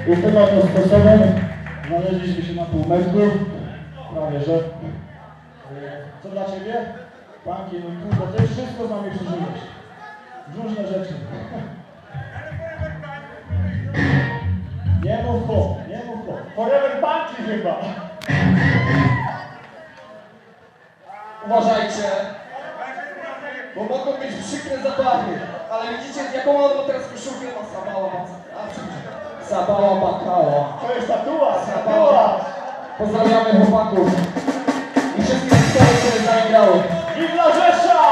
I chyba to sposobem znaleźliśmy się na półmetku, prawie że. Co dla Ciebie? Panki, no kurde, to jest wszystko z nami przeżyłeś. Różne rzeczy. Nie mów to, nie mów to. Forever Panki chyba. Uważajcie, bo mogą być przykre zabawy, ale widzicie, z jaką on ma teraz koszulkę? Ma Sabała Sabała Bakała. To jest tatuaż. Pozdrawiamy chłopaków i wszystkich zespołów, które z nami grały. Willa Rzesza!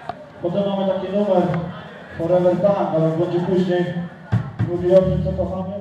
Potem mamy taki numer Forever Punk, ale będzie później mówił o tym, co kochamy.